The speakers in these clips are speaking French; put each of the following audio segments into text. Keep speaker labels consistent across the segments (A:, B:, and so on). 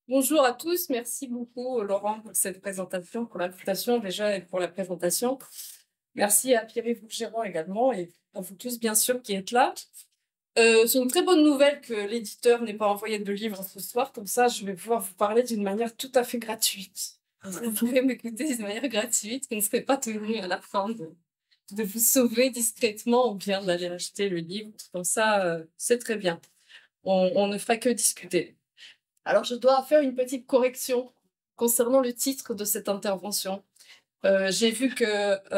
A: Bonjour à tous, merci beaucoup Laurent pour cette présentation, pour l'invitation déjà et pour la présentation. Merci à Pierre-Yves Boucheron également et à vous tous bien sûr qui êtes là. C'est une très bonne nouvelle que l'éditeur n'ait pas envoyé de livre ce soir, comme ça je vais pouvoir vous parler d'une manière tout à fait gratuite. Vous pourrez m'écouter d'une manière gratuite, vous ne serez pas tenu à la fin de vous sauver discrètement ou bien d'aller acheter le livre. Comme ça, c'est très bien. On ne fera que discuter. Alors, je dois faire une petite correction concernant le titre de cette intervention. J'ai vu que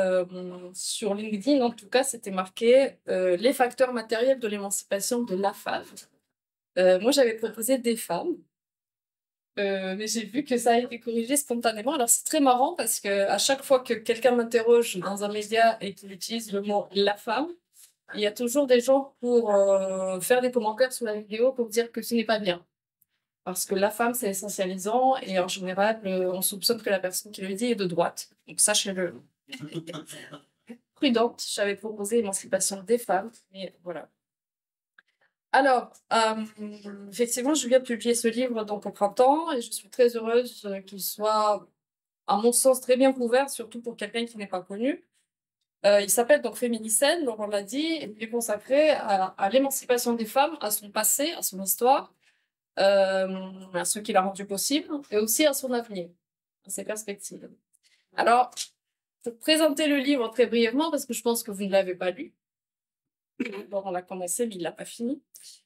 A: sur LinkedIn, en tout cas, c'était marqué les facteurs matériels de l'émancipation de la femme. Moi, j'avais proposé des femmes, mais j'ai vu que ça a été corrigé spontanément. Alors, c'est très marrant parce que à chaque fois que quelqu'un m'interroge dans un média et qu'il utilise le mot la femme, il y a toujours des gens pour faire des commentaires sous la vidéo pour dire que ce n'est pas bien. Parce que la femme, c'est essentialisant et en général, on soupçonne que la personne qui le dit est de droite. Donc sachez-le. Prudente, j'avais proposé l'émancipation des femmes, mais voilà. Alors, effectivement, je viens de publier ce livre donc au printemps et je suis très heureuse qu'il soit, à mon sens, très bien couvert, surtout pour quelqu'un qui n'est pas connu. Il s'appelle donc Féminicène, Laurent l'a dit, et il est consacré à l'émancipation des femmes, à son passé, à son histoire, à ce qui l'a rendu possible, et aussi à son avenir, à ses perspectives. Alors, pour présenter le livre très brièvement, parce que je pense que vous ne l'avez pas lu, bon, on l'a commencé, mais il ne l'a pas fini.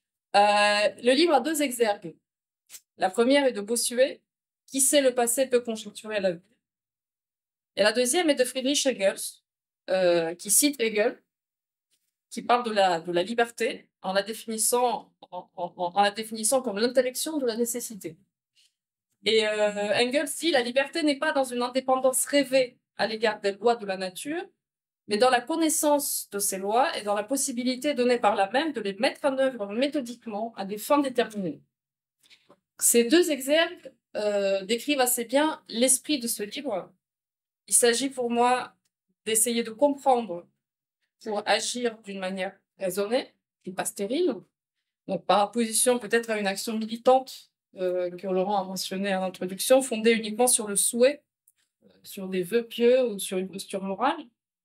A: Le livre a deux exergues. La première est de Bossuet, qui sait le passé peut conjecturer l'avenir. Et la deuxième est de Friedrich Engels, qui cite Hegel, qui parle de la liberté en la définissant, en la définissant comme l'intellection de la nécessité. Et Engels dit la liberté n'est pas dans une indépendance rêvée à l'égard des lois de la nature, mais dans la connaissance de ces lois et dans la possibilité donnée par la même de les mettre en œuvre méthodiquement à des fins déterminées. Ces deux exergues décrivent assez bien l'esprit de ce livre. Il s'agit pour moi d'essayer de comprendre pour agir d'une manière raisonnée et pas stérile, donc par opposition peut-être à une action militante que Laurent a mentionné en introduction, fondée uniquement sur le souhait, sur des vœux pieux ou sur une posture morale,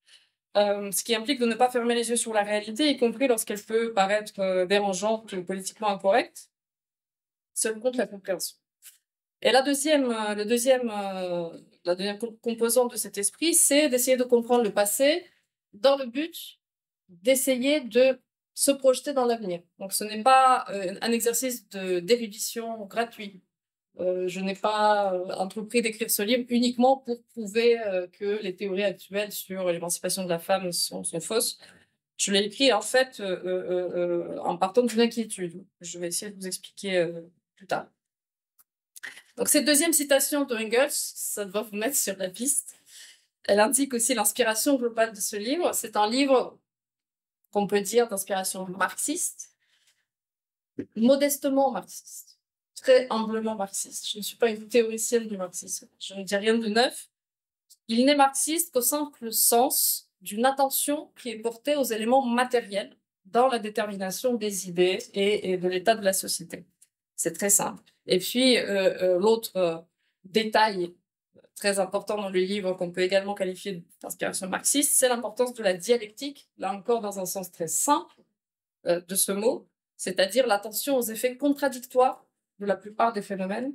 A: ce qui implique de ne pas fermer les yeux sur la réalité, y compris lorsqu'elle peut paraître dérangeante ou politiquement incorrecte, seul compte la compréhension. Et la deuxième composante de cet esprit, c'est d'essayer de comprendre le passé dans le but d'essayer de se projeter dans l'avenir. Donc ce n'est pas un exercice d'érudition gratuit. Je n'ai pas entrepris d'écrire ce livre uniquement pour prouver que les théories actuelles sur l'émancipation de la femme sont fausses. Je l'ai écrit en fait en partant d'une inquiétude. Je vais essayer de vous expliquer plus tard. Donc cette deuxième citation de Engels, ça doit vous mettre sur la piste. Elle indique aussi l'inspiration globale de ce livre. C'est un livre qu'on peut dire d'inspiration marxiste, modestement marxiste, très humblement marxiste. Je ne suis pas une théoricienne du marxisme. Je ne dis rien de neuf. Il n'est marxiste qu'au simple sens d'une attention qui est portée aux éléments matériels dans la détermination des idées et de l'état de la société. C'est très simple. Et puis, l'autre détail très important dans le livre qu'on peut également qualifier d'inspiration marxiste, c'est l'importance de la dialectique, là encore dans un sens très simple de ce mot, c'est-à-dire l'attention aux effets contradictoires de la plupart des phénomènes,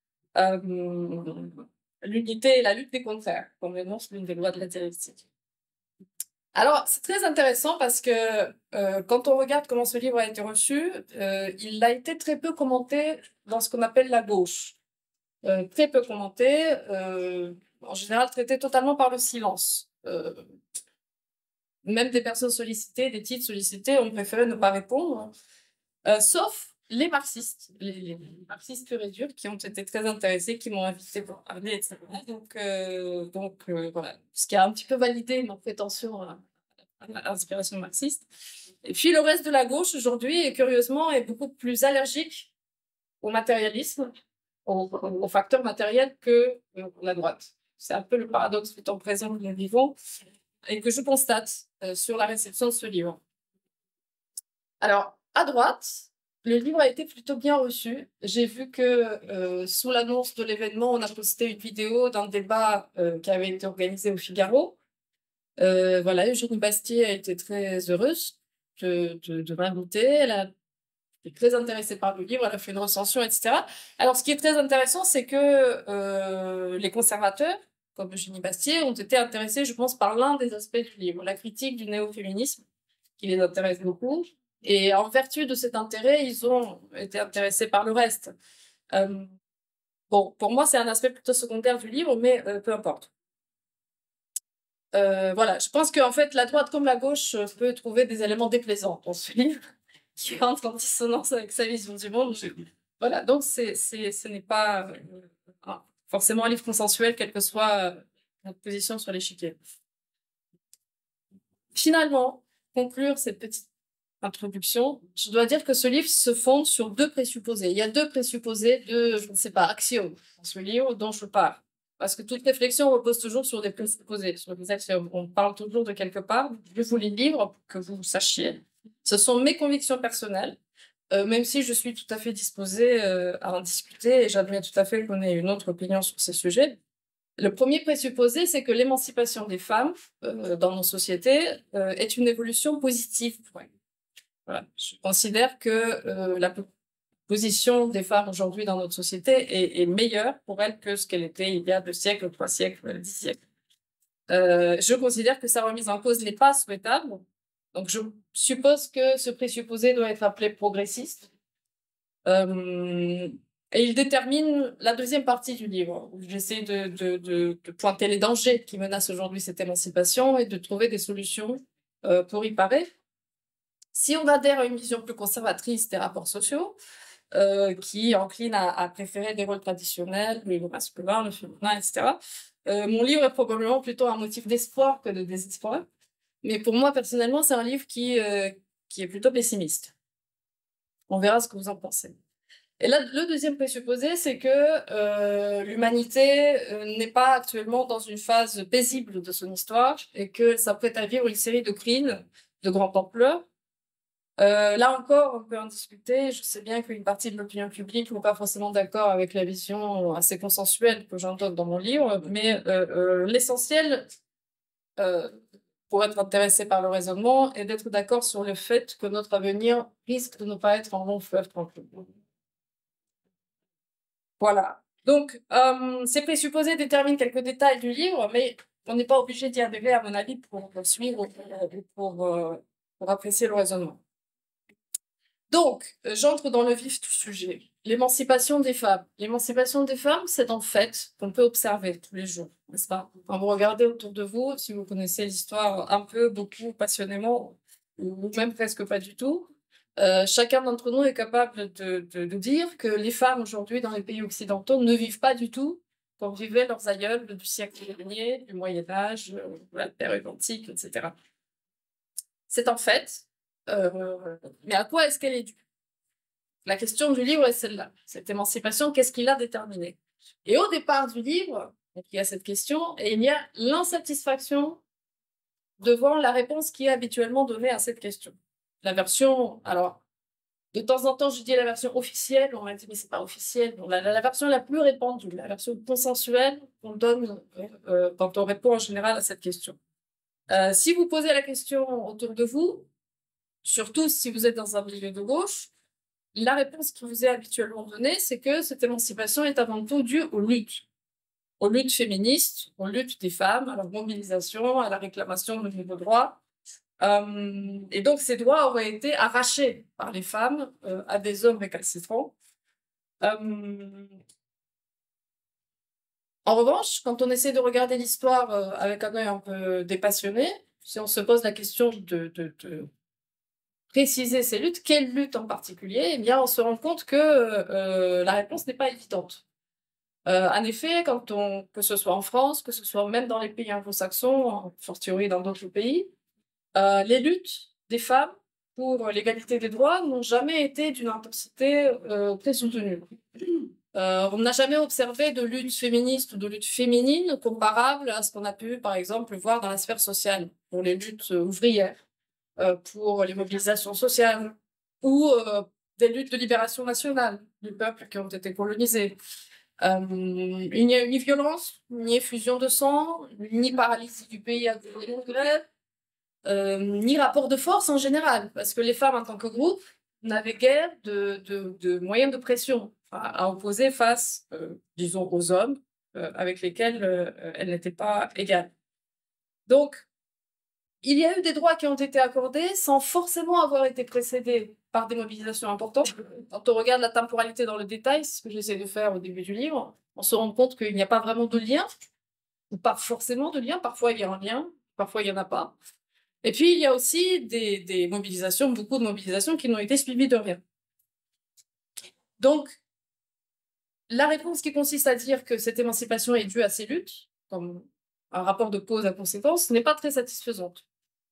A: l'unité et la lutte des contraires, comme l'énonce l'une des lois de la dialectique. Alors, c'est très intéressant parce que quand on regarde comment ce livre a été reçu, il a été très peu commenté dans ce qu'on appelle la gauche. Très peu commenté, en général traité totalement par le silence. Même des personnes sollicitées, des titres sollicités, ont préféré ne pas répondre, sauf les marxistes purs et durs, qui ont été très intéressés, qui m'ont invité pour parler, etc. Donc voilà, ce qui a un petit peu validé ma prétention à l'inspiration marxiste. Et puis le reste de la gauche, aujourd'hui, curieusement, est beaucoup plus allergique au matérialisme, aux facteurs matériels que la droite. C'est un peu le paradoxe du temps présent que nous vivons et que je constate sur la réception de ce livre. Alors, à droite, le livre a été plutôt bien reçu. J'ai vu que sous l'annonce de l'événement, on a posté une vidéo d'un débat qui avait été organisé au Figaro. Voilà, Eugénie Bastier a été très heureuse de m'inviter. Elle a été très intéressée par le livre, elle a fait une recension, etc. Alors, ce qui est très intéressant, c'est que les conservateurs, comme Eugénie Bastier, ont été intéressés, je pense, par l'un des aspects du livre, la critique du néo-féminisme, qui les intéresse beaucoup. Et en vertu de cet intérêt, ils ont été intéressés par le reste. Bon, pour moi, c'est un aspect plutôt secondaire du livre, mais peu importe. Voilà, je pense qu'en fait, la droite comme la gauche peut trouver des éléments déplaisants dans ce livre, qui entrent en dissonance avec sa vision du monde. Voilà, donc ce n'est pas forcément un livre consensuel, quelle que soit notre position sur l'échiquier. Finalement, conclure cette petite introduction, je dois dire que ce livre se fonde sur deux présupposés. Il y a deux présupposés, je ne sais pas, axiomes dans ce livre dont je parle. Parce que toute réflexion repose toujours sur des présupposés, sur des axiomes. On parle toujours de quelque part. Je vous les livre pour que vous sachiez. Ce sont mes convictions personnelles, même si je suis tout à fait disposée à en discuter et j'admets tout à fait qu'on ait une autre opinion sur ces sujets. Le premier présupposé, c'est que l'émancipation des femmes dans nos sociétés est une évolution positive pour elles. Voilà. Je considère que la position des femmes aujourd'hui dans notre société est meilleure pour elles que ce qu'elle était il y a 2 siècles, 3 siècles, 10 siècles. Je considère que sa remise en cause n'est pas souhaitable. Donc, je suppose que ce présupposé doit être appelé progressiste. Et il détermine la deuxième partie du livre, où j'essaie de pointer les dangers qui menacent aujourd'hui cette émancipation et de trouver des solutions pour y parer. Si on adhère à une vision plus conservatrice des rapports sociaux, qui encline à préférer des rôles traditionnels, le masculin, le féminin, etc., mon livre est probablement plutôt un motif d'espoir que de désespoir. Mais pour moi, personnellement, c'est un livre qui est plutôt pessimiste. On verra ce que vous en pensez. Et là, le deuxième présupposé, c'est que l'humanité n'est pas actuellement dans une phase paisible de son histoire et qu'elle s'apprête à vivre une série de crimes de grande ampleur. Là encore, on peut en discuter. Je sais bien qu'une partie de l'opinion publique n'est pas forcément d'accord avec la vision assez consensuelle que j'entends dans mon livre, mais l'essentiel, pour être intéressé par le raisonnement, est d'être d'accord sur le fait que notre avenir risque de ne pas être un long fleuve tranquille. Voilà. Donc, ces présupposés déterminent quelques détails du livre, mais on n'est pas obligé d'y arriver, à mon avis, pour suivre et pour apprécier le raisonnement. Donc, j'entre dans le vif du sujet. L'émancipation des femmes. L'émancipation des femmes, c'est un fait qu'on peut observer tous les jours, n'est-ce pas? Quand vous regardez autour de vous, si vous connaissez l'histoire un peu, beaucoup, passionnément, ou même presque pas du tout, chacun d'entre nous est capable de dire que les femmes aujourd'hui dans les pays occidentaux ne vivent pas du tout comme vivaient leurs aïeuls du siècle dernier, du Moyen-Âge, de la période antique, etc. C'est un fait. Mais à quoi est-ce qu'elle est due? La question du livre est celle-là. Cette émancipation, qu'est-ce qui l'a déterminée? Et au départ du livre, donc, il y a cette question, et il y a l'insatisfaction devant la réponse qui est habituellement donnée à cette question. La version, alors, de temps en temps, je dis la version officielle, on m'a dit, mais c'est pas officiel. La version la plus répandue, la version consensuelle qu'on donne quand on répond en général à cette question. Si vous posez la question autour de vous, surtout si vous êtes dans un milieu de gauche, la réponse qui vous est habituellement donnée, c'est que cette émancipation est avant tout due aux luttes féministes, aux luttes des femmes, à leur mobilisation, à la réclamation de nouveaux droits. Et donc, ces droits auraient été arrachés par les femmes à des hommes récalcitrants. En revanche, quand on essaie de regarder l'histoire avec un œil un peu dépassionné, si on se pose la question de préciser ces luttes, quelles luttes en particulier, eh bien, on se rend compte que la réponse n'est pas évidente. En effet, que ce soit en France, que ce soit même dans les pays anglo-saxons, a fortiori dans d'autres pays, les luttes des femmes pour l'égalité des droits n'ont jamais été d'une intensité très soutenue. On n'a jamais observé de lutte féministe ou de lutte féminine comparable à ce qu'on a pu, par exemple, voir dans la sphère sociale, pour les luttes ouvrières, pour les mobilisations sociales, ou des luttes de libération nationale du peuple qui ont été colonisés. Il n'y a eu ni violence, ni effusion de sang, ni paralysie du pays à cause des grèves, ni rapport de force en général, parce que les femmes en tant que groupe n'avaient guère de moyens de pression à opposer face, disons, aux hommes avec lesquels elles n'étaient pas égales. Donc, il y a eu des droits qui ont été accordés sans forcément avoir été précédés par des mobilisations importantes. Quand on regarde la temporalité dans le détail, c'est ce que j'essaie de faire au début du livre, on se rend compte qu'il n'y a pas vraiment de lien, ou pas forcément de lien. Parfois, il y a un lien, parfois, il n'y en a pas. Et puis, il y a aussi des mobilisations, beaucoup de mobilisations qui n'ont été suivies de rien. Donc, la réponse qui consiste à dire que cette émancipation est due à ces luttes, comme un rapport de cause à conséquence, n'est pas très satisfaisante.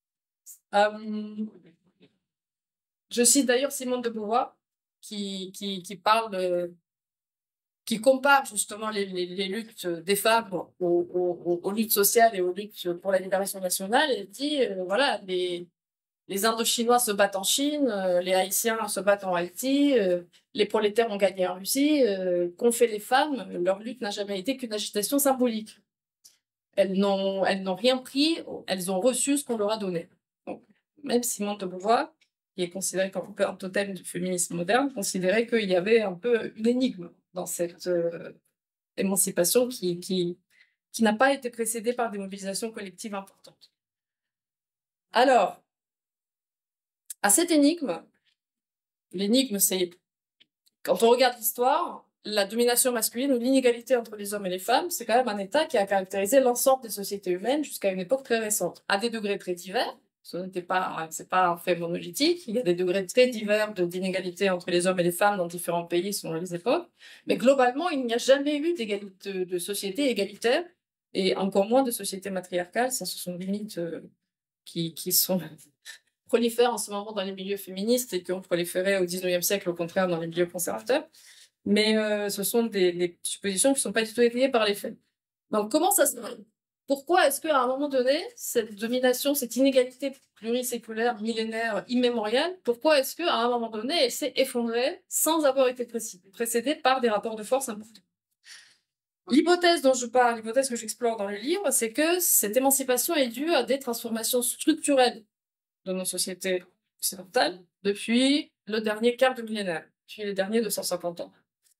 A: Je cite d'ailleurs Simone de Beauvoir, qui parle, qui compare justement les luttes des femmes aux luttes sociales et aux luttes pour la libération nationale. Elle dit, voilà, les Indochinois se battent en Chine, les Haïtiens se battent en Haïti, les prolétaires ont gagné en Russie. Qu'ont fait les femmes? Leur lutte n'a jamais été qu'une agitation symbolique. Elles n'ont rien pris, elles ont reçu ce qu'on leur a donné. Donc, même Simone de Beauvoir, qui est considérée comme un peu un totem du féminisme moderne, considérait qu'il y avait un peu une énigme dans cette émancipation qui n'a pas été précédée par des mobilisations collectives importantes. Alors, à cette énigme, l'énigme, c'est, quand on regarde l'histoire, la domination masculine ou l'inégalité entre les hommes et les femmes, c'est quand même un état qui a caractérisé l'ensemble des sociétés humaines jusqu'à une époque très récente, à des degrés très divers. C'est pas un fait monolithique. Il y a des degrés très divers d'inégalité entre les hommes et les femmes dans différents pays selon les époques. Mais globalement, il n'y a jamais eu de société égalitaire et encore moins de société matriarcale. Ça, ce sont des mythes qui sont prolifèrent en ce moment dans les milieux féministes et qui ont proliféré au XIXe siècle, au contraire, dans les milieux conservateurs. Mais ce sont des suppositions qui ne sont pas du tout étayées par les faits. Donc, comment ça se fait? Pourquoi est-ce qu'à un moment donné, cette domination, cette inégalité pluriséculaire, millénaire, immémoriale, pourquoi est-ce qu'à un moment donné, elle s'est effondrée sans avoir été précédée par des rapports de force importants? L'hypothèse dont je parle, l'hypothèse que j'explore dans le livre, c'est que cette émancipation est due à des transformations structurelles de nos sociétés occidentales depuis le dernier quart de millénaire, depuis les derniers 250 ans.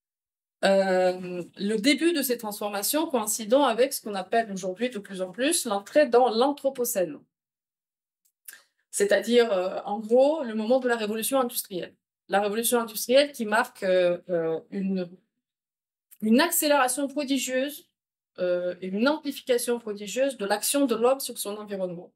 A: Le début de ces transformations coïncidant avec ce qu'on appelle aujourd'hui de plus en plus l'entrée dans l'anthropocène. C'est-à-dire, en gros, le moment de la révolution industrielle. La révolution industrielle qui marque une accélération prodigieuse et une amplification prodigieuse de l'action de l'homme sur son environnement.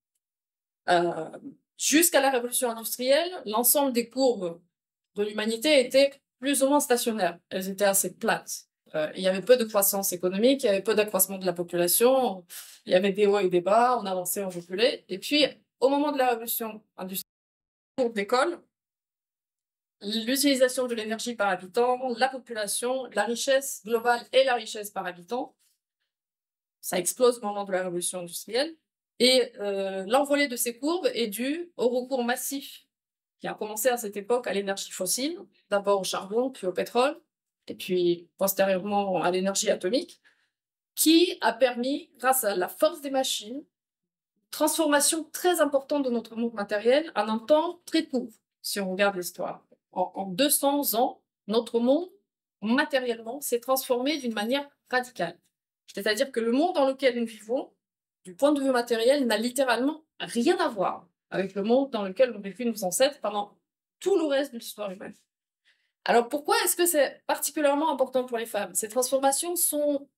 A: Jusqu'à la révolution industrielle, l'ensemble des courbes de l'humanité étaient plus ou moins stationnaires. Elles étaient assez plates. Il y avait peu de croissance économique, il y avait peu d'accroissement de la population, il y avait des hauts et des bas, on avançait, on reculait. Et puis, au moment de la révolution industrielle, courbe d'école, l'utilisation de l'énergie par habitant, la population, la richesse globale et la richesse par habitant, ça explose au moment de la révolution industrielle. Et l'envolée de ces courbes est due au recours massif qui a commencé à cette époque à l'énergie fossile, d'abord au charbon, puis au pétrole, et puis postérieurement à l'énergie atomique, qui a permis, grâce à la force des machines, une transformation très importante de notre monde matériel en un temps très court, si on regarde l'histoire. En 200 ans, notre monde, matériellement, s'est transformé d'une manière radicale. C'est-à-dire que le monde dans lequel nous vivons, du point de vue matériel, n'a littéralement rien à voir avec le monde dans lequel ont vécu nos ancêtres pendant tout le reste de l'histoire humaine. Alors pourquoi est-ce que c'est particulièrement important pour les femmes? Ces transformations sont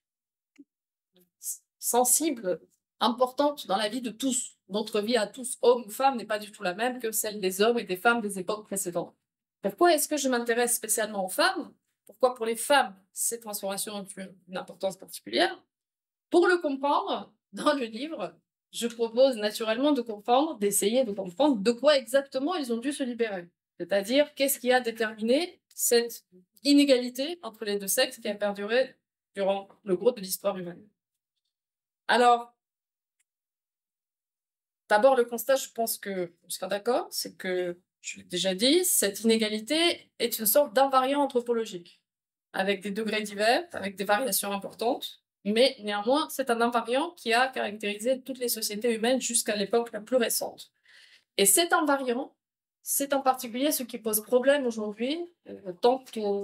A: sensibles, importantes dans la vie de tous. Notre vie à tous, hommes ou femmes, n'est pas du tout la même que celle des hommes et des femmes des époques précédentes. Pourquoi est-ce que je m'intéresse spécialement aux femmes? Pourquoi pour les femmes, ces transformations ont une importance particulière? Pour le comprendre, dans le livre, je propose naturellement de comprendre, d'essayer de comprendre de quoi exactement ils ont dû se libérer. C'est-à-dire, qu'est-ce qui a déterminé cette inégalité entre les deux sexes qui a perduré durant le gros de l'histoire humaine. Alors, d'abord, le constat, je pense que on sera d'accord, c'est que je l'ai déjà dit, cette inégalité est une sorte d'invariant anthropologique, avec des degrés divers, avec des variations importantes, mais néanmoins, c'est un invariant qui a caractérisé toutes les sociétés humaines jusqu'à l'époque la plus récente. Et cet invariant, c'est en particulier ce qui pose problème aujourd'hui, tant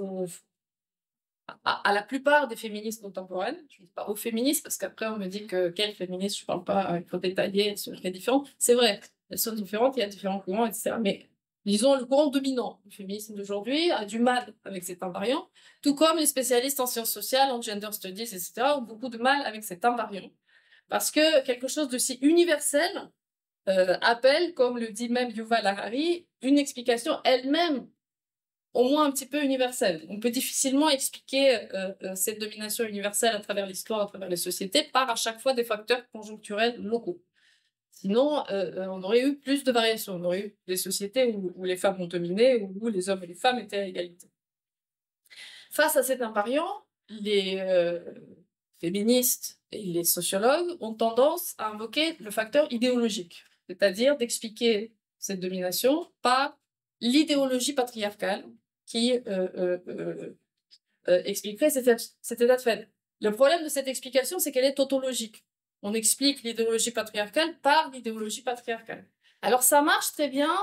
A: à la plupart des féministes contemporaines. Je ne dis pas aux féministes, parce qu'après on me dit que quelles féministes, je ne parle pas, il faut détailler, elles sont très différentes. C'est vrai, elles sont différentes, il y a différents courants, etc. Mais disons, le courant dominant du féminisme d'aujourd'hui a du mal avec cet invariant, tout comme les spécialistes en sciences sociales, en gender studies, etc., ont beaucoup de mal avec cet invariant. Parce que quelque chose de si universel appelle, comme le dit même Yuval Harari, une explication elle-même au moins un petit peu universelle. On peut difficilement expliquer cette domination universelle à travers l'histoire, à travers les sociétés, par à chaque fois des facteurs conjoncturels locaux. Sinon, on aurait eu plus de variations. On aurait eu des sociétés où les femmes ont dominé, où les hommes et les femmes étaient à égalité. Face à cet invariant, les féministes et les sociologues ont tendance à invoquer le facteur idéologique, c'est-à-dire d'expliquer cette domination par l'idéologie patriarcale qui expliquerait cet état de fait. Le problème de cette explication, c'est qu'elle est tautologique. On explique l'idéologie patriarcale par l'idéologie patriarcale. Alors ça marche très bien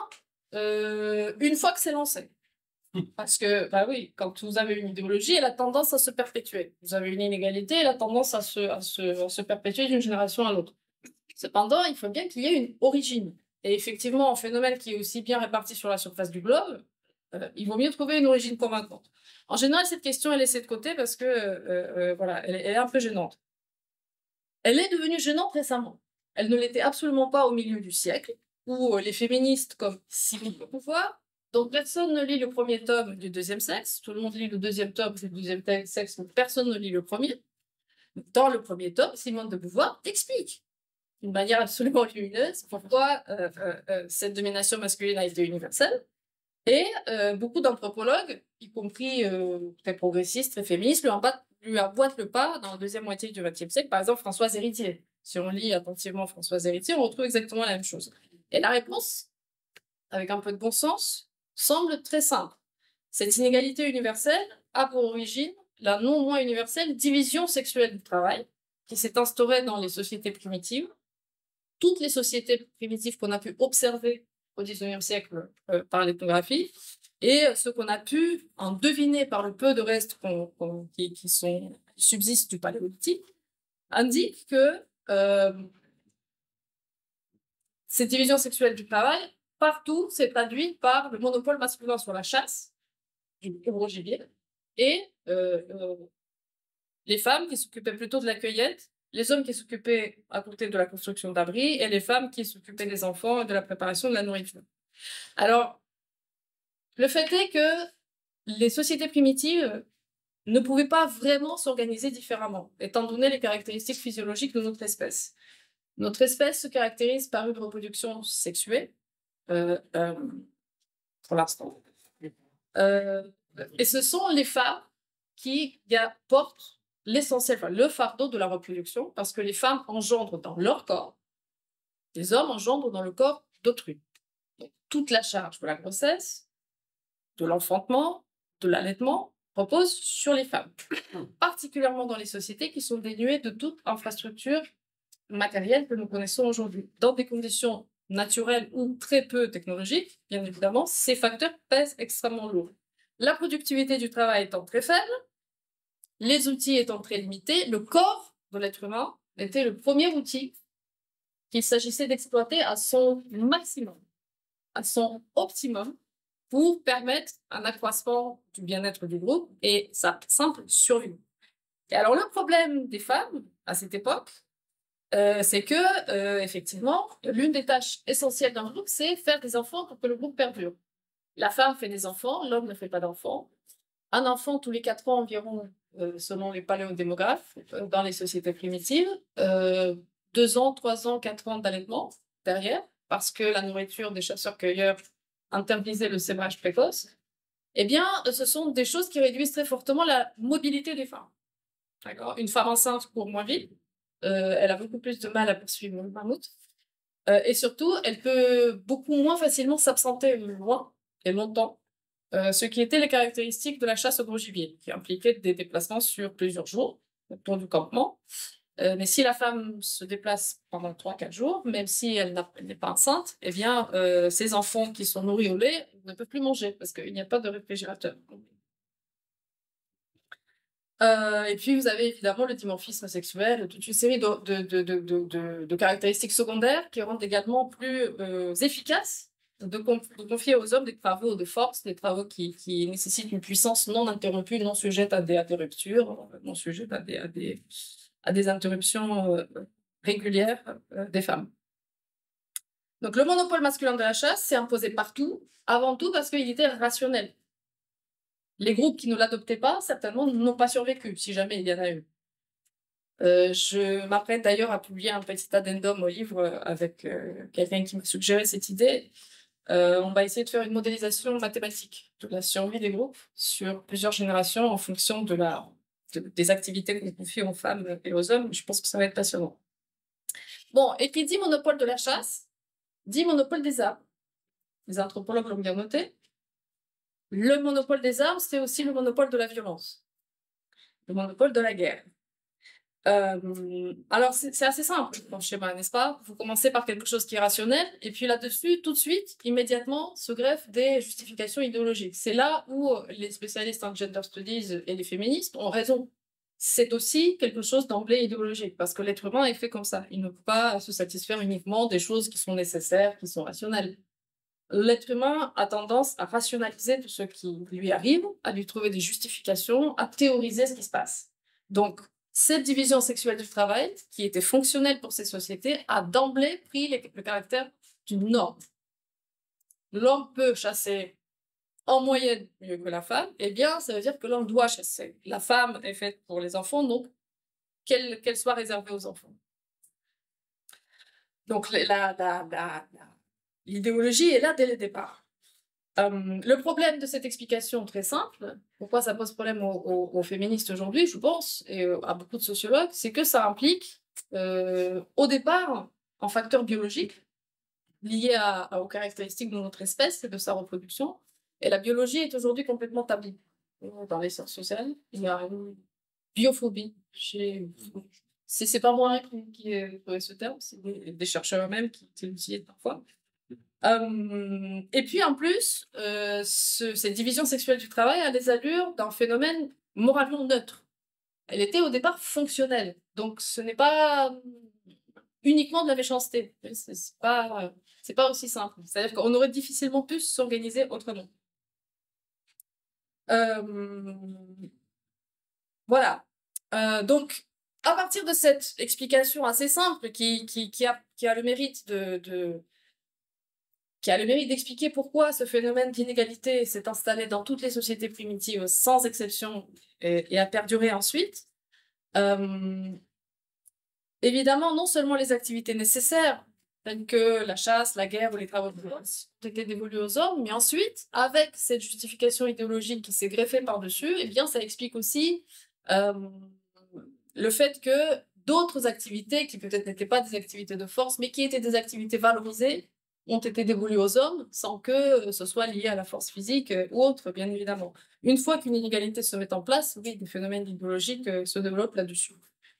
A: une fois que c'est lancé. Parce que, bah oui, quand vous avez une idéologie, elle a tendance à se perpétuer. Vous avez une inégalité, elle a tendance à se perpétuer d'une génération à l'autre. Cependant, il faut bien qu'il y ait une origine. Et effectivement, un phénomène qui est aussi bien réparti sur la surface du globe, il vaut mieux trouver une origine convaincante. En général, cette question est laissée de côté parce que, voilà, elle est un peu gênante. Elle est devenue gênante récemment. Elle ne l'était absolument pas au milieu du siècle, où les féministes comme Simone de Beauvoir, donc personne ne lit le premier tome du deuxième sexe, tout le monde lit le deuxième tome du deuxième sexe, mais personne ne lit le premier. Dans le premier tome, Simone de Beauvoir explique d'une manière absolument lumineuse pourquoi cette domination masculine a été universelle. Et beaucoup d'anthropologues, y compris très progressistes, très féministes, lui emboîtent le pas dans la deuxième moitié du XXe siècle. Par exemple, Françoise Héritier. Si on lit attentivement Françoise Héritier, on retrouve exactement la même chose. Et la réponse, avec un peu de bon sens, semble très simple. Cette inégalité universelle a pour origine la non moins universelle division sexuelle du travail qui s'est instaurée dans les sociétés primitives. Toutes les sociétés primitives qu'on a pu observer au XIXe siècle par l'ethnographie et ce qu'on a pu en deviner par le peu de restes qui subsistent du paléolithique indique que cette division sexuelle du travail, partout, s'est traduite par le monopole masculin sur la chasse du gros gibier et les femmes qui s'occupaient plutôt de la cueillette, les hommes qui s'occupaient à côté de la construction d'abris et les femmes qui s'occupaient des enfants et de la préparation de la nourriture. Alors, le fait est que les sociétés primitives ne pouvaient pas vraiment s'organiser différemment, étant donné les caractéristiques physiologiques de notre espèce. Notre espèce se caractérise par une reproduction sexuée, pour l'instant. Et ce sont les femmes qui portent l'essentiel, enfin, le fardeau de la reproduction, parce que les femmes engendrent dans leur corps, les hommes engendrent dans le corps d'autrui. Donc, toute la charge de la grossesse, de l'enfantement, de l'allaitement, repose sur les femmes, particulièrement dans les sociétés qui sont dénuées de toute infrastructure matérielle que nous connaissons aujourd'hui. Dans des conditions naturelles ou très peu technologiques, bien évidemment, ces facteurs pèsent extrêmement lourd. La productivité du travail étant très faible, les outils étant très limités, le corps de l'être humain était le premier outil qu'il s'agissait d'exploiter à son maximum, à son optimum, pour permettre un accroissement du bien-être du groupe et sa simple survie. Et alors le problème des femmes à cette époque, c'est que, effectivement, l'une des tâches essentielles d'un groupe, c'est faire des enfants pour que le groupe perdure. La femme fait des enfants, l'homme ne fait pas d'enfants. Un enfant tous les 4 ans environ, selon les paléodémographes, dans les sociétés primitives. 2 ans, 3 ans, 4 ans d'allaitement derrière, parce que la nourriture des chasseurs-cueilleurs interdisait le sévrage précoce. Eh bien, ce sont des choses qui réduisent très fortement la mobilité des femmes. D'accord ? Une femme enceinte court moins vite. Elle a beaucoup plus de mal à poursuivre le mammouth. Et surtout, elle peut beaucoup moins facilement s'absenter loin et longtemps, ce qui était les caractéristiques de la chasse au gros gibier, qui impliquait des déplacements sur plusieurs jours autour du campement. Mais si la femme se déplace pendant 3-4 jours, même si elle n'est pas enceinte, eh bien, ses enfants qui sont nourris au lait ne peuvent plus manger parce qu'il n'y a pas de réfrigérateur. Et puis, vous avez évidemment le dimorphisme sexuel, toute une série de caractéristiques secondaires qui rendent également plus efficaces de confier aux hommes des travaux de force, des travaux qui nécessitent une puissance non interrompue, non sujette à des ruptures, non sujette à des interruptions régulières des femmes. Donc, le monopole masculin de la chasse s'est imposé partout, avant tout parce qu'il était rationnel. Les groupes qui ne l'adoptaient pas, certainement, n'ont pas survécu, si jamais il y en a eu. Je m'apprête d'ailleurs à publier un petit addendum au livre avec quelqu'un qui m'a suggéré cette idée. On va essayer de faire une modélisation mathématique de la survie des groupes sur plusieurs générations en fonction des activités qu'on confie aux femmes et aux hommes. Je pense que ça va être passionnant. Bon, et qui dit monopole de la chasse, dit monopole des armes. Les anthropologues l'ont bien noté. Le monopole des armes, c'est aussi le monopole de la violence, le monopole de la guerre. Alors, c'est assez simple dans le schéma, n'est-ce pas? Vous commencez par quelque chose qui est rationnel, et puis là-dessus, tout de suite, immédiatement, se greffent des justifications idéologiques. C'est là où les spécialistes en gender studies et les féministes ont raison. C'est aussi quelque chose d'emblée idéologique, parce que l'être humain est fait comme ça. Il ne peut pas se satisfaire uniquement des choses qui sont nécessaires, qui sont rationnelles. L'être humain a tendance à rationaliser tout ce qui lui arrive, à lui trouver des justifications, à théoriser ce qui se passe. Donc, cette division sexuelle du travail, qui était fonctionnelle pour ces sociétés, a d'emblée pris le caractère d'une norme. L'homme peut chasser en moyenne mieux que la femme, eh bien, ça veut dire que l'homme doit chasser. La femme est faite pour les enfants, donc qu'elle soit réservée aux enfants. Donc, l'idéologie est là dès le départ. Le problème de cette explication très simple, pourquoi ça pose problème aux féministes aujourd'hui, je pense, et à beaucoup de sociologues, c'est que ça implique au départ un facteur biologique lié aux caractéristiques de notre espèce et de sa reproduction. Et la biologie est aujourd'hui complètement tabue. Dans les sciences sociales, il y a une biophobie. C'est pas moi qui ai trouvé ce terme, c'est des chercheurs eux-mêmes qui l'utilisent parfois. Et puis en plus, cette division sexuelle du travail a les allures d'un phénomène moralement neutre. Elle était au départ fonctionnelle, donc ce n'est pas uniquement de la méchanceté. C'est pas aussi simple. C'est-à-dire qu'on aurait difficilement pu s'organiser autrement. Voilà. Donc, à partir de cette explication assez simple qui a le mérite qui a le mérite d'expliquer pourquoi ce phénomène d'inégalité s'est installé dans toutes les sociétés primitives sans exception et a perduré ensuite. Évidemment, non seulement les activités nécessaires, telles que la chasse, la guerre ou les travaux de force, ont été dévolus aux hommes, mais ensuite, avec cette justification idéologique qui s'est greffée par-dessus, eh bien, ça explique aussi le fait que d'autres activités, qui peut-être n'étaient pas des activités de force, mais qui étaient des activités valorisées, ont été dévolues aux hommes sans que ce soit lié à la force physique ou autre, bien évidemment. Une fois qu'une inégalité se met en place, oui, des phénomènes idéologiques se développent là-dessus.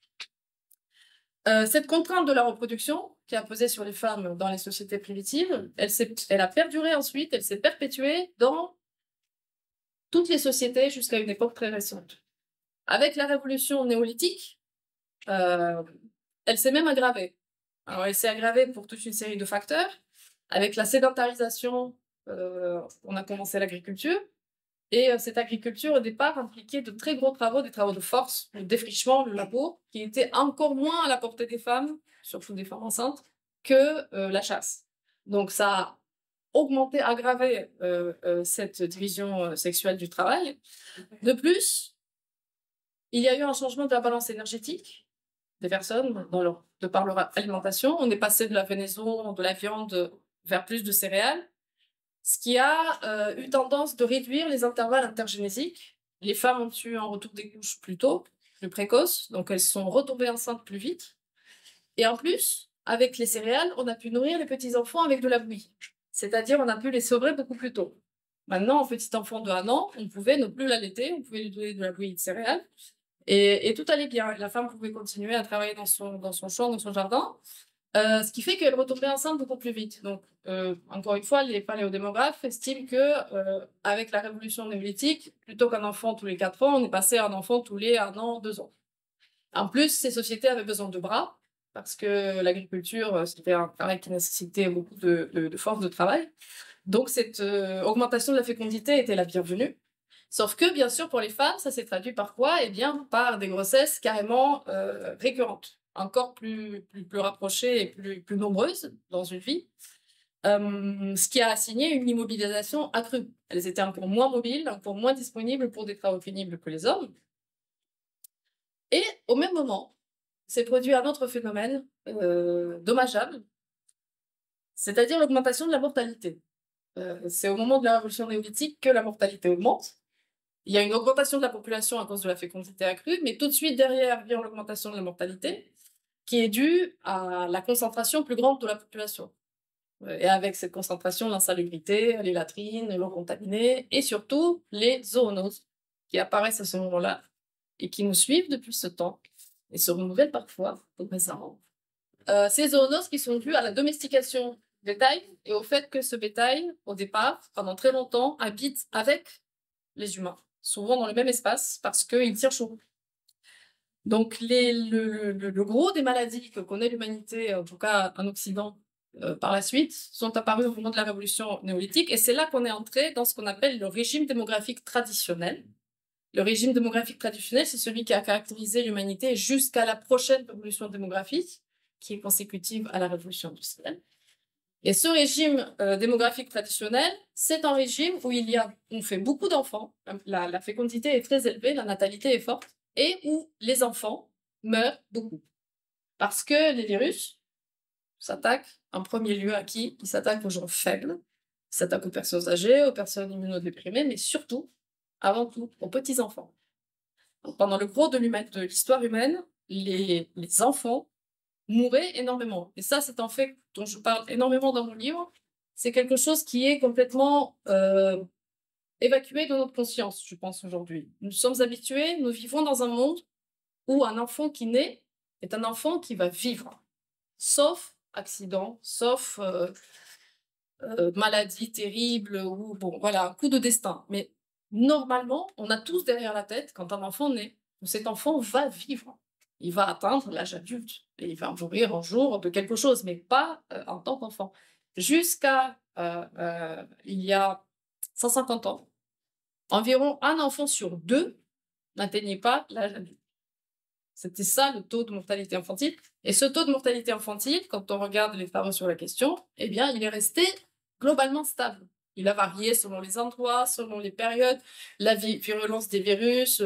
A: Cette contrainte de la reproduction qui a pesé sur les femmes dans les sociétés primitives, elle a perduré ensuite, elle s'est perpétuée dans toutes les sociétés jusqu'à une époque très récente. Avec la révolution néolithique, elle s'est même aggravée. Alors, elle s'est aggravée pour toute une série de facteurs. Avec la sédentarisation, on a commencé l'agriculture. Et cette agriculture, au départ, impliquait de très gros travaux, des travaux de force, le défrichement, le labour, qui étaient encore moins à la portée des femmes, surtout des femmes enceintes, que la chasse. Donc ça a augmenté, aggravé cette division sexuelle du travail. De plus, il y a eu un changement de la balance énergétique des personnes de par leur alimentation. On est passé de la venaison, de la viande, vers plus de céréales, ce qui a eu tendance de réduire les intervalles intergénésiques. Les femmes ont eu un retour des couches plus tôt, plus précoce, donc elles sont retombées enceintes plus vite. Et en plus, avec les céréales, on a pu nourrir les petits-enfants avec de la bouillie. C'est-à-dire, on a pu les sevrer beaucoup plus tôt. Maintenant, un petit enfant de 1 an, on pouvait ne plus l'allaiter, on pouvait lui donner de la bouillie de céréales, et tout allait bien. La femme pouvait continuer à travailler dans son champ, dans son jardin, ce qui fait qu'elle retombait enceinte beaucoup plus vite. Donc, encore une fois, les paléodémographes estiment que, avec la révolution néolithique, plutôt qu'un enfant tous les 4 ans, on est passé à un enfant tous les 1 an, 2 ans. En plus, ces sociétés avaient besoin de bras, parce que l'agriculture, c'était un travail qui nécessitait beaucoup de force de travail. Donc, cette augmentation de la fécondité était la bienvenue. Sauf que, bien sûr, pour les femmes, ça s'est traduit par quoi? Eh bien, par des grossesses carrément récurrentes, encore plus rapprochées et plus nombreuses dans une vie, ce qui a assigné une immobilisation accrue. Elles étaient encore moins mobiles, encore moins disponibles pour des travaux pénibles que les hommes. Et au même moment, s'est produit un autre phénomène dommageable, c'est-à-dire l'augmentation de la mortalité. C'est au moment de la révolution néolithique que la mortalité augmente. Il y a une augmentation de la population à cause de la fécondité accrue, mais tout de suite derrière vient l'augmentation de la mortalité, qui est due à la concentration plus grande de la population. Et avec cette concentration, l'insalubrité, les latrines, l'eau contaminée, et surtout les zoonoses, qui apparaissent à ce moment-là, et qui nous suivent depuis ce temps, et se renouvellent parfois, récemment. Ces zoonoses qui sont dues à la domestication du bétail, et au fait que ce bétail, au départ, pendant très longtemps, habite avec les humains, souvent dans le même espace, parce qu'ils tirent chaud. Donc, le gros des maladies que connaît l'humanité, en tout cas en Occident, par la suite, sont apparues au moment de la révolution néolithique, et c'est là qu'on est entré dans ce qu'on appelle le régime démographique traditionnel. Le régime démographique traditionnel, c'est celui qui a caractérisé l'humanité jusqu'à la prochaine révolution démographique, qui est consécutive à la révolution industrielle. Et ce régime démographique traditionnel, c'est un régime où on fait beaucoup d'enfants, la fécondité est très élevée, la natalité est forte, et où les enfants meurent beaucoup. Parce que les virus s'attaquent en premier lieu à qui? Ils s'attaquent aux gens faibles, ils s'attaquent aux personnes âgées, aux personnes immunodéprimées, mais surtout, avant tout, aux petits-enfants. Pendant le gros de l'histoire humaine, les enfants mouraient énormément. Et ça, c'est un fait dont je parle énormément dans mon livre. C'est quelque chose qui est complètement évacué de notre conscience, je pense, aujourd'hui. Nous sommes habitués, nous vivons dans un monde où un enfant qui naît est un enfant qui va vivre, sauf accident, sauf maladie terrible, ou bon, voilà, un coup de destin. Mais normalement, on a tous derrière la tête, quand un enfant naît, que cet enfant va vivre. Il va atteindre l'âge adulte et il va mourir un jour de quelque chose, mais pas en tant qu'enfant. Jusqu'à il y a 150 ans, environ un enfant sur 2 n'atteignait pas l'âge adulte. C'était ça le taux de mortalité infantile. Et ce taux de mortalité infantile, quand on regarde les travaux sur la question, eh bien, il est resté globalement stable. Il a varié selon les endroits, selon les périodes, la virulence des virus,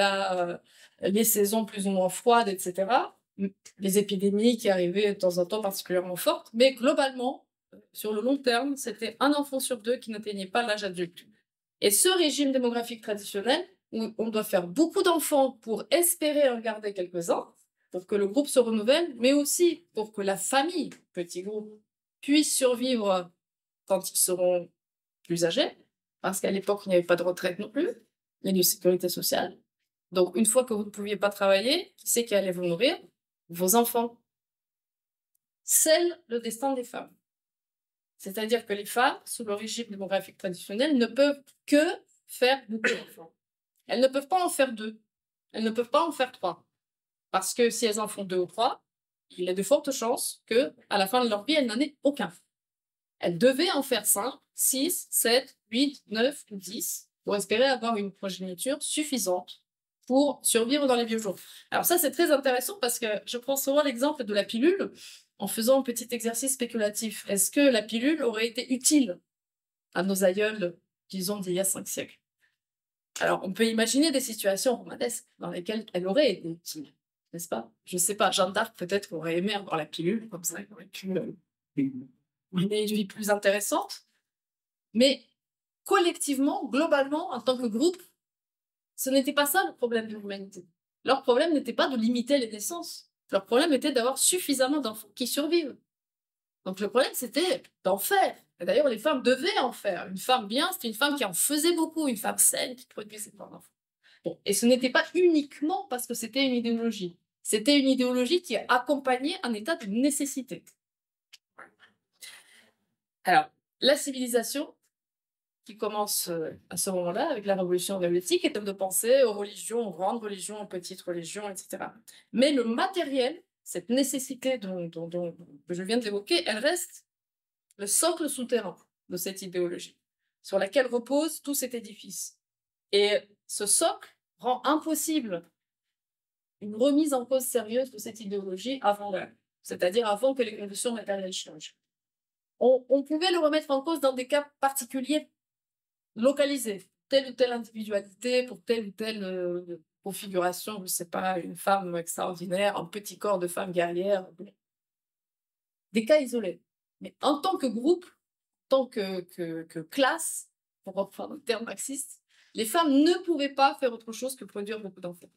A: les saisons plus ou moins froides, etc. Les épidémies qui arrivaient de temps en temps particulièrement fortes. Mais globalement, sur le long terme, c'était un enfant sur 2 qui n'atteignait pas l'âge adulte. Et ce régime démographique traditionnel, où on doit faire beaucoup d'enfants pour espérer en garder quelques-uns, pour que le groupe se renouvelle, mais aussi pour que la famille, petit groupe, puisse survivre quand ils seront plus âgés, parce qu'à l'époque, il n'y avait pas de retraite non plus, ni de sécurité sociale. Donc, une fois que vous ne pouviez pas travailler, qui c'est qui allait vous nourrir? Vos enfants. C'est le destin des femmes. C'est-à-dire que les femmes, sous le régime démographique traditionnel, ne peuvent que faire beaucoup d'enfants. Elles ne peuvent pas en faire 2. Elles ne peuvent pas en faire 3. Parce que si elles en font 2 ou 3, il y a de fortes chances que, à la fin de leur vie, elles n'en aient aucun. Elles devaient en faire 5, 6, 7, 8, 9 ou 10 pour espérer avoir une progéniture suffisante pour survivre dans les vieux jours. Alors ça, c'est très intéressant parce que je prends souvent l'exemple de la pilule en faisant un petit exercice spéculatif. Est-ce que la pilule aurait été utile à nos aïeuls, disons, d'il y a 5 siècles? Alors, on peut imaginer des situations romanesques dans lesquelles elle aurait été utile, n'est-ce pas? Je ne sais pas, Jeanne d'Arc peut-être aurait aimé avoir la pilule, comme ça, elle aurait pu mener une vie plus intéressante. Mais collectivement, globalement, en tant que groupe, ce n'était pas ça le problème de l'humanité. Leur problème n'était pas de limiter les naissances. Leur problème était d'avoir suffisamment d'enfants qui survivent. Donc le problème, c'était d'en faire. Et d'ailleurs, les femmes devaient en faire. Une femme bien, c'était une femme qui en faisait beaucoup, une femme saine qui produisait plein d'enfants. Bon. Et ce n'était pas uniquement parce que c'était une idéologie. C'était une idéologie qui accompagnait un état de nécessité. Alors, la civilisation, qui commence à ce moment-là, avec la révolution néolithique, est de penser aux religions, aux grandes religions, aux petites religions, etc. Mais le matériel, cette nécessité que je viens d'évoquer, elle reste le socle souterrain de cette idéologie, sur laquelle repose tout cet édifice. Et ce socle rend impossible une remise en cause sérieuse de cette idéologie avant l'heure, c'est-à-dire avant que les conditions matérielles changent. On pouvait le remettre en cause dans des cas particuliers, localisés, telle ou telle individualité, pour telle ou telle configuration, je ne sais pas, une femme extraordinaire, un petit corps de femme guerrière, des cas isolés. Mais en tant que groupe, en tant que classe, pour reprendre un terme marxiste, les femmes ne pouvaient pas faire autre chose que produire beaucoup d'enfants.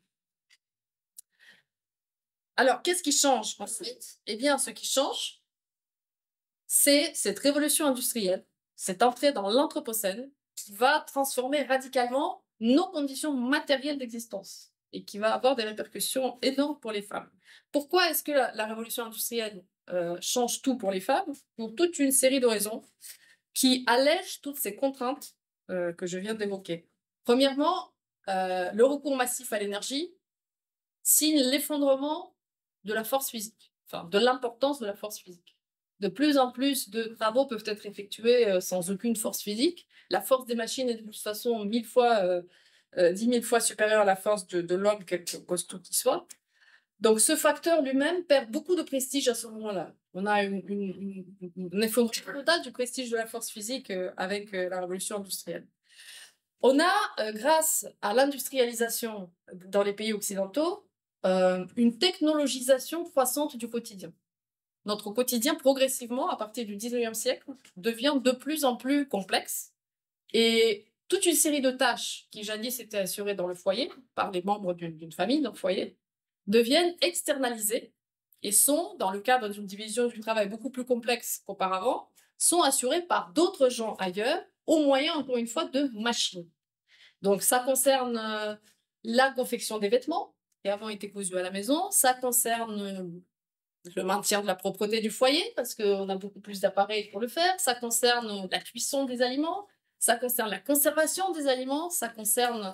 A: Alors, qu'est-ce qui change ensuite? Eh bien, ce qui change, c'est cette révolution industrielle, cette entrée dans l'anthropocène, qui va transformer radicalement nos conditions matérielles d'existence et qui va avoir des répercussions énormes pour les femmes. Pourquoi est-ce que la révolution industrielle change tout pour les femmes? Pour toute une série de raisons qui allègent toutes ces contraintes que je viens d'évoquer. Premièrement, le recours massif à l'énergie signe l'effondrement de la force physique, enfin de l'importance de la force physique. De plus en plus de travaux peuvent être effectués sans aucune force physique. La force des machines est de toute façon 10 000 fois supérieure à la force de l'homme, quelque costaud qu'il soit. Donc ce facteur lui-même perd beaucoup de prestige à ce moment-là. On a un effondrement total du prestige de la force physique avec la révolution industrielle. On a, grâce à l'industrialisation dans les pays occidentaux, une technologisation croissante du quotidien. Notre quotidien, progressivement, à partir du 19e siècle, devient de plus en plus complexe. Et toute une série de tâches qui jadis étaient assurées dans le foyer, par les membres d'une famille, d'un foyer, deviennent externalisées et sont, dans le cadre d'une division du travail beaucoup plus complexe qu'auparavant, sont assurées par d'autres gens ailleurs, au moyen, encore une fois, de machines. Donc, ça concerne la confection des vêtements, qui avant étaient cousus à la maison, ça concerne le maintien de la propreté du foyer, parce qu'on a beaucoup plus d'appareils pour le faire. Ça concerne la cuisson des aliments, ça concerne la conservation des aliments, ça concerne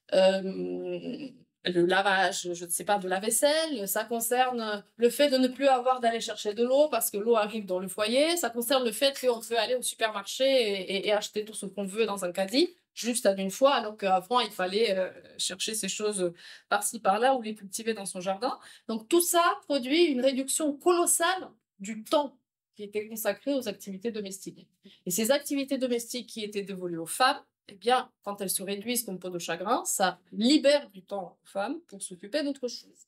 A: le lavage, je ne sais pas, de la vaisselle, ça concerne le fait de ne plus avoir d'aller chercher de l'eau parce que l'eau arrive dans le foyer, ça concerne le fait qu'on peut aller au supermarché et acheter tout ce qu'on veut dans un caddie, juste à une fois, alors qu'avant, il fallait chercher ces choses par-ci, par-là ou les cultiver dans son jardin. Donc tout ça produit une réduction colossale du temps qui était consacré aux activités domestiques. Et ces activités domestiques qui étaient dévolues aux femmes, eh bien, quand elles se réduisent comme peau de chagrin, ça libère du temps aux femmes pour s'occuper d'autre chose.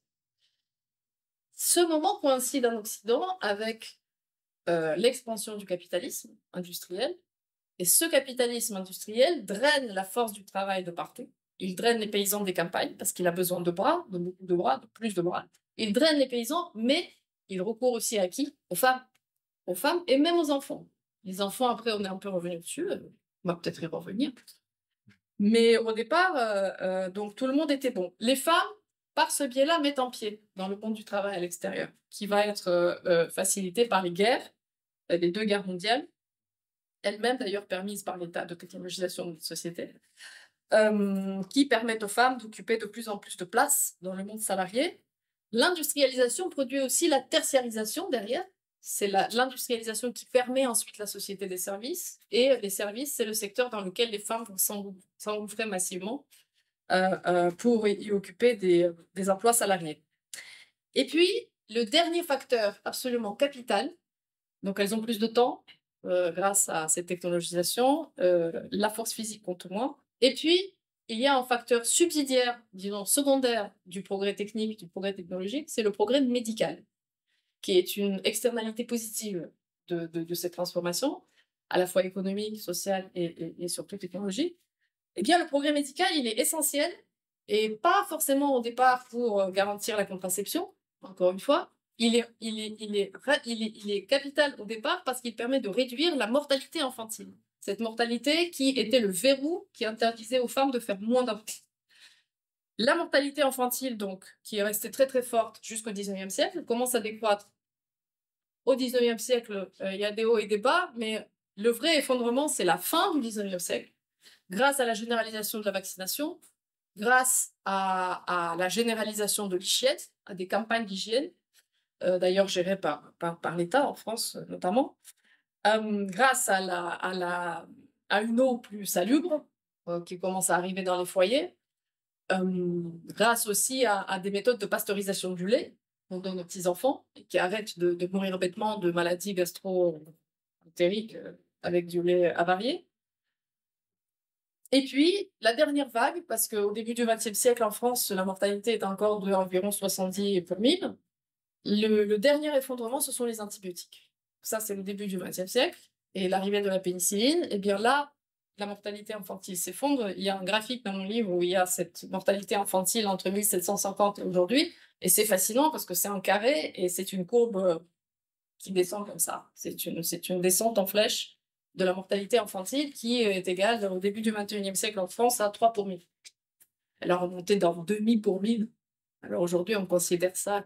A: Ce moment coïncide en Occident avec l'expansion du capitalisme industriel. Et ce capitalisme industriel draine la force du travail de partout. Il draine les paysans des campagnes parce qu'il a besoin de bras, de beaucoup de bras, de plus de bras. Il draine les paysans, mais il recourt aussi à qui? Aux femmes. Aux femmes et même aux enfants. Les enfants, après, on est un peu revenu dessus. On va peut-être y revenir. Mais au départ, donc tout le monde était bon. Les femmes, par ce biais-là, mettent en pied dans le monde du travail à l'extérieur, qui va être facilité par les guerres, les 2 guerres mondiales, elles-mêmes d'ailleurs permises par l'état de technologisation de notre société, qui permettent aux femmes d'occuper de plus en plus de place dans le monde salarié. L'industrialisation produit aussi la tertiarisation derrière. C'est l'industrialisation qui permet ensuite la société des services. Et les services, c'est le secteur dans lequel les femmes vont s'engouffrer massivement pour y occuper des emplois salariés. Et puis, le dernier facteur absolument capital, donc elles ont plus de temps grâce à cette technologisation, la force physique compte moins. Et puis, il y a un facteur subsidiaire, disons secondaire, du progrès technique, du progrès technologique, c'est le progrès médical, qui est une externalité positive de cette transformation, à la fois économique, sociale et surtout technologique. Eh bien, le progrès médical, il est essentiel, et pas forcément au départ pour garantir la contraception, encore une fois, il est capital au départ parce qu'il permet de réduire la mortalité infantile. Cette mortalité qui était le verrou qui interdisait aux femmes de faire moins d'enfants. La mortalité infantile, donc, qui est restée très très forte jusqu'au 19e siècle, commence à décroître. Au 19e siècle, il y a des hauts et des bas, mais le vrai effondrement, c'est la fin du 19e siècle, grâce à la généralisation de la vaccination, grâce à la généralisation de l'hygiène, à des campagnes d'hygiène, d'ailleurs gérées par l'État en France notamment, grâce à une eau plus salubre qui commence à arriver dans les foyers, grâce aussi à des méthodes de pasteurisation du lait qu'on donne aux petits-enfants et qui arrêtent de mourir bêtement de maladies gastro-entériques avec du lait avarié. Et puis, la dernière vague, parce qu'au début du XXe siècle, en France, la mortalité est encore d'environ 70 pour 1000. Le dernier effondrement, ce sont les antibiotiques. Ça, c'est le début du XXe siècle. Et l'arrivée de la pénicilline, et bien là, la mortalité infantile s'effondre. Il y a un graphique dans mon livre où il y a cette mortalité infantile entre 1750 et aujourd'hui. Et c'est fascinant parce que c'est un carré et c'est une courbe qui descend comme ça. C'est une descente en flèche de la mortalité infantile qui est égale au début du XXIe siècle en France à 3 pour 1000. Elle a remonté dans 2000 pour 1000. Alors aujourd'hui, on considère ça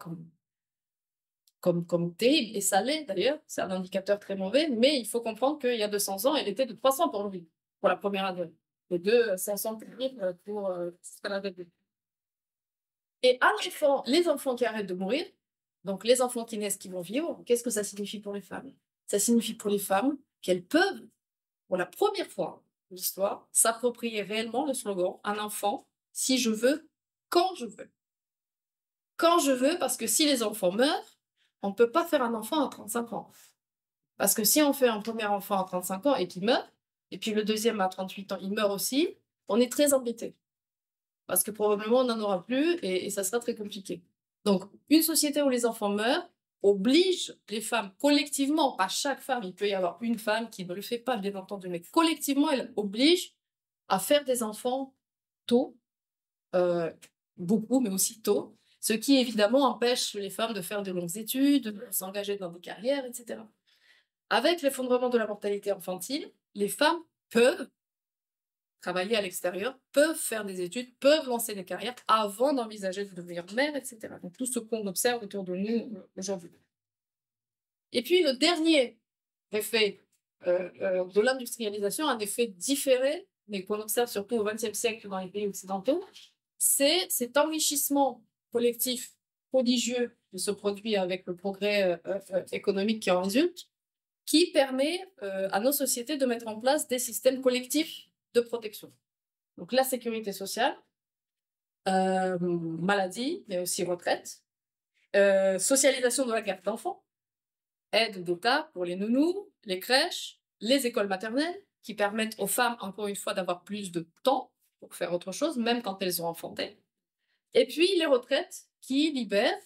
A: comme terrible, et ça l'est d'ailleurs, c'est un indicateur très mauvais, mais il faut comprendre qu'il y a 200 ans, elle était de 300 pour 1000 pour la première année, et de 500 pour 1000 pour la deuxième. Et à l'enfant, les enfants qui arrêtent de mourir, donc les enfants qui naissent, qui vont vivre, qu'est-ce que ça signifie pour les femmes? Ça signifie pour les femmes qu'elles peuvent, pour la première fois de l'histoire, s'approprier réellement le slogan « un enfant, si je veux, quand je veux ». Quand je veux, parce que si les enfants meurent, on ne peut pas faire un enfant à 35 ans. Parce que si on fait un premier enfant à 35 ans et qu'il meurt, et puis le deuxième à 38 ans, il meurt aussi, on est très embêté. Parce que probablement on n'en aura plus et ça sera très compliqué. Donc, une société où les enfants meurent oblige les femmes collectivement, pas chaque femme, il peut y avoir une femme qui ne le fait pas, bien entendu, mais collectivement, elle oblige à faire des enfants tôt, beaucoup, mais aussi tôt, ce qui évidemment empêche les femmes de faire de longues études, de s'engager dans des carrières, etc. Avec l'effondrement de la mortalité infantile, les femmes peuvent travailler à l'extérieur, peuvent faire des études, peuvent lancer des carrières avant d'envisager de devenir mère, etc. Donc tout ce qu'on observe autour de nous aujourd'hui. Et puis le dernier effet de l'industrialisation, un effet différé, mais qu'on observe surtout au XXe siècle dans les pays occidentaux, c'est cet enrichissement collectif prodigieux qui se produit avec le progrès économique qui en résulte, qui permet à nos sociétés de mettre en place des systèmes collectifs de protection. Donc la sécurité sociale, maladie, mais aussi retraite, socialisation de la garde d'enfants, aide d'État pour les nounous, les crèches, les écoles maternelles, qui permettent aux femmes, encore une fois, d'avoir plus de temps pour faire autre chose, même quand elles ont enfanté. Et puis les retraites qui libèrent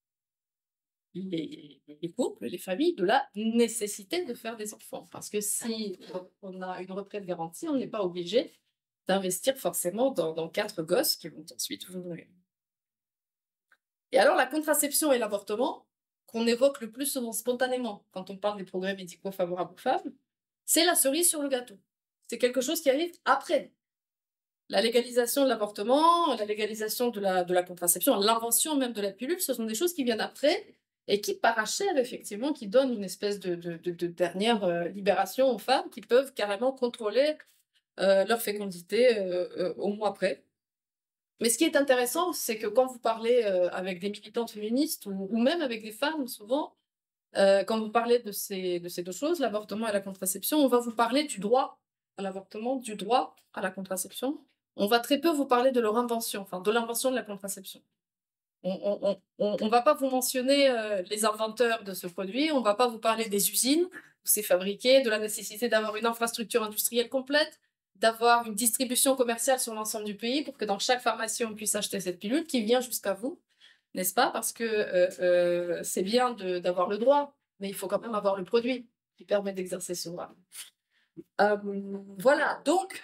A: les couples, les familles, de la nécessité de faire des enfants. Parce que si on a une retraite garantie, on n'est pas obligé d'investir forcément dans 4 gosses qui vont ensuite vous nourrir. Et alors la contraception et l'avortement, qu'on évoque le plus souvent spontanément quand on parle des progrès médicaux favorables aux femmes, c'est la cerise sur le gâteau. C'est quelque chose qui arrive après. La légalisation de l'avortement, la légalisation de la contraception, l'invention même de la pilule, ce sont des choses qui viennent après et qui parachèvent effectivement, qui donnent une espèce de dernière libération aux femmes qui peuvent carrément contrôler leur fécondité au mois près. Mais ce qui est intéressant, c'est que quand vous parlez avec des militantes féministes ou même avec des femmes, souvent, quand vous parlez de ces deux choses, l'avortement et la contraception, on va vous parler du droit à l'avortement, du droit à la contraception. On va très peu vous parler de leur invention, enfin de l'invention de la contraception. On va pas vous mentionner les inventeurs de ce produit, on va pas vous parler des usines où c'est fabriqué, de la nécessité d'avoir une infrastructure industrielle complète, d'avoir une distribution commerciale sur l'ensemble du pays pour que dans chaque pharmacie on puisse acheter cette pilule qui vient jusqu'à vous, n'est-ce pas? Parce que c'est bien d'avoir le droit, mais il faut quand même avoir le produit qui permet d'exercer ce droit. Voilà, donc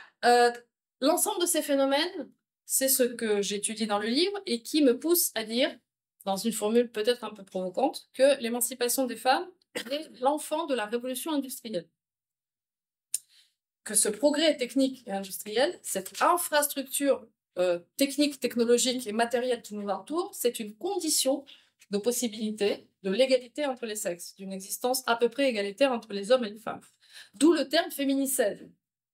A: l'ensemble de ces phénomènes, c'est ce que j'étudie dans le livre et qui me pousse à dire dans une formule peut-être un peu provocante, que l'émancipation des femmes est l'enfant de la révolution industrielle. Que ce progrès technique et industriel, cette infrastructure technique, technologique et matérielle qui nous entoure, c'est une condition de possibilité de l'égalité entre les sexes, d'une existence à peu près égalitaire entre les hommes et les femmes. D'où le terme féminicide.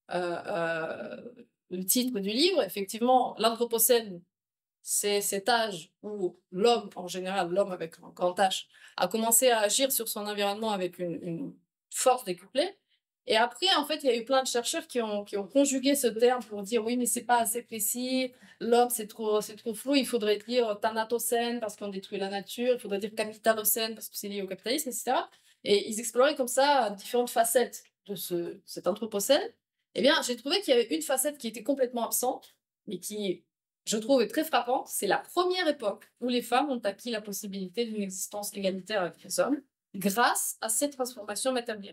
A: Le titre du livre, effectivement, l'Anthropocène, c'est cet âge où l'homme, en général, l'homme avec un grand H, a commencé à agir sur son environnement avec une force décuplée. Et après, en fait, il y a eu plein de chercheurs qui ont conjugué ce terme pour dire oui, mais c'est pas assez précis, l'homme c'est trop flou, il faudrait dire Thanatocène parce qu'on détruit la nature, il faudrait dire Capitalocène parce que c'est lié au capitalisme, etc. Et ils exploraient comme ça différentes facettes de cet Anthropocène. Eh bien, j'ai trouvé qu'il y avait une facette qui était complètement absente, mais qui, je trouve, est très frappante. C'est la première époque où les femmes ont acquis la possibilité d'une existence égalitaire avec les hommes grâce à cette transformation matérielle.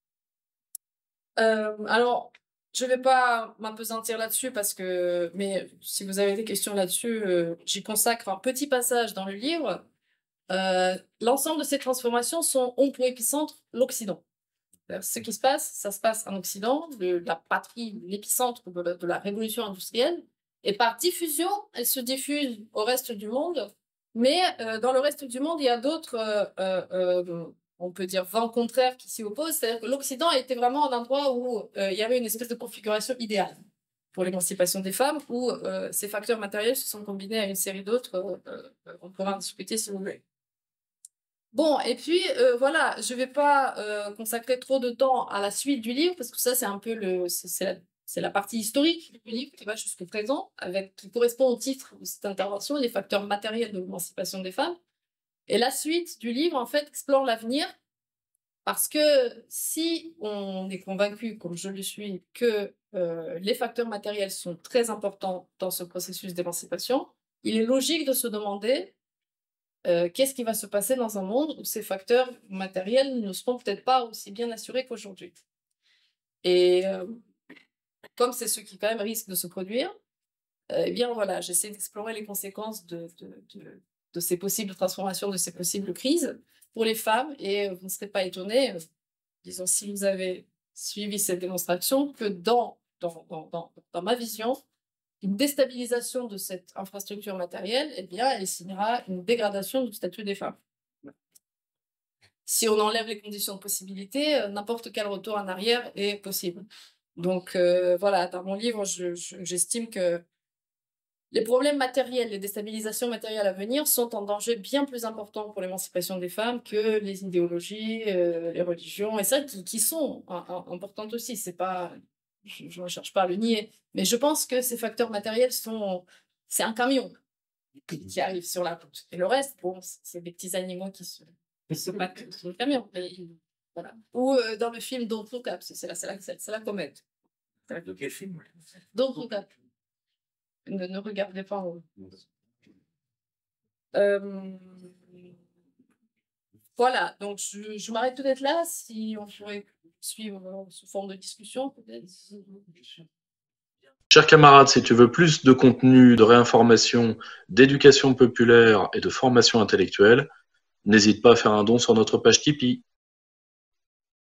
A: Alors, je ne vais pas m'appesantir là-dessus mais si vous avez des questions là-dessus, j'y consacre un petit passage dans le livre. L'ensemble de ces transformations ont pour épicentre l'Occident. Ce qui se passe, ça se passe en Occident, la patrie, l'épicentre de la révolution industrielle, et par diffusion, elle se diffuse au reste du monde, mais dans le reste du monde, il y a d'autres on peut dire vents contraires qui s'y opposent, c'est-à-dire que l'Occident était vraiment un endroit où il y avait une espèce de configuration idéale pour l'émancipation des femmes, où ces facteurs matériels se sont combinés à une série d'autres, on pourra en discuter si vous voulez. Bon, et puis voilà, je ne vais pas consacrer trop de temps à la suite du livre, parce que ça c'est un peu c'est la partie historique du livre qui va jusqu'au présent, qui correspond au titre de cette intervention, les facteurs matériels de l'émancipation des femmes. Et la suite du livre, en fait, explore l'avenir, parce que si on est convaincu, comme je le suis, que les facteurs matériels sont très importants dans ce processus d'émancipation, il est logique de se demander qu'est-ce qui va se passer dans un monde où ces facteurs matériels ne seront peut-être pas aussi bien assurés qu'aujourd'hui. Et comme c'est ce qui quand même risque de se produire, eh bien voilà, j'essaie d'explorer les conséquences de ces possibles transformations, de ces possibles crises pour les femmes, et vous ne serez pas étonnés, disons, si vous avez suivi cette démonstration, que dans ma vision, une déstabilisation de cette infrastructure matérielle, eh bien, elle signera une dégradation du statut des femmes. Si on enlève les conditions de possibilité, n'importe quel retour en arrière est possible. Donc voilà, dans mon livre, j'estime que les problèmes matériels, les déstabilisations matérielles à venir sont en danger bien plus important pour l'émancipation des femmes que les idéologies, les religions, et ça qui sont importantes aussi. C'est pas, je ne cherche pas à le nier, mais je pense que ces facteurs matériels c'est un camion qui arrive sur la route. Et le reste, bon, c'est des petits animaux qui se battent sur le camion. Voilà. Ou dans le film Don't Look Up, c'est la comète.
B: De quel film?
A: Don't Look Up. Ne regardez pas en haut. Voilà, donc je m'arrête peut-être là, si on pourrait suivre sous forme de discussion, peut-être.
C: Chers camarades, si tu veux plus de contenu, de réinformation, d'éducation populaire et de formation intellectuelle, n'hésite pas à faire un don sur notre page Tipeee.